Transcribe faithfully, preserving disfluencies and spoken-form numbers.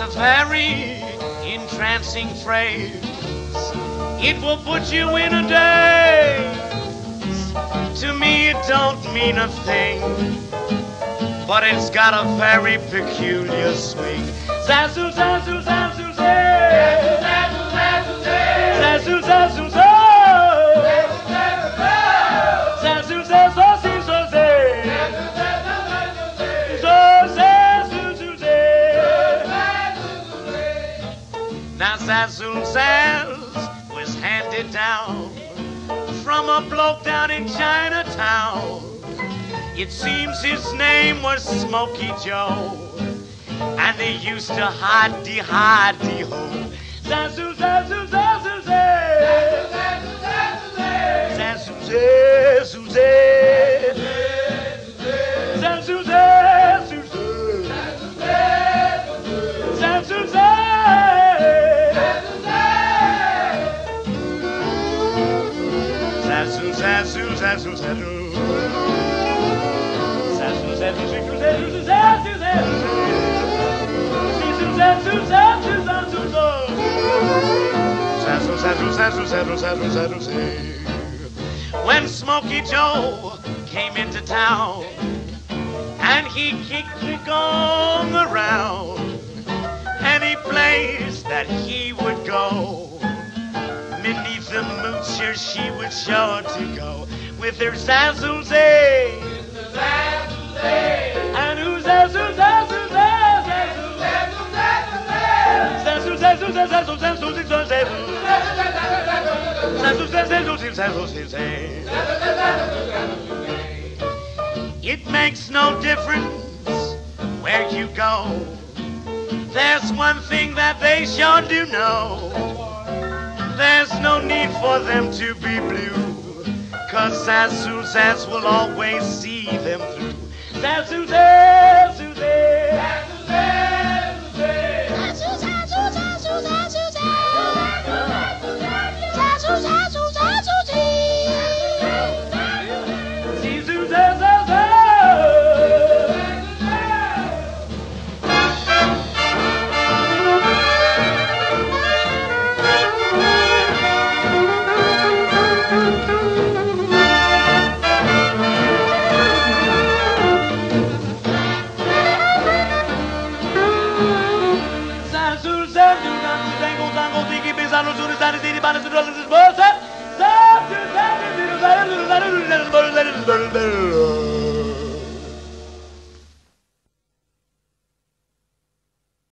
very entrancing phrase. It will put you in a daze. To me it don't mean a thing, but it's got a very peculiar swing. Zazu, zazu, zazu, zay. Zazu, zazu, zay. Zazu, zazu, zay. Zazu, zazu, zazu, zay. Now Zazu Zaz was handed down from a bloke down in Chinatown. It seems his name was Smokey Joe, and they used to hide-de, hide-de ho. Zazu, zazu, zazu, zay. Zazu, zazu, zay. Zazu, zazu, zay. Zazu, zay. Zazu, zazu, zazu, zazu. Zazu, zazu, zazu, zazu, zazu, zazu. Zazu, zazu, zazu, zazu. Zazu, zazu, zazu, zazu, zazu, zazu. When Smokey Joe came into town and he kicked the gong around, any place that he would go, Minnie the Moocher, she would sure to go with her zazu zay. And who's zazu zazu zazu zazu zazu zazu zazu zazu zazu zazu zazu. It makes no difference where you go. There's one thing that they sure do know. There's no need for them to be blue, 'cause Zazu Zaz will always see them through. Zazu Zaz, Zazu Zaz, Zazu Zaz, Zazu Zazu Zazu Zazu Zazu Zazu Zazu Zazu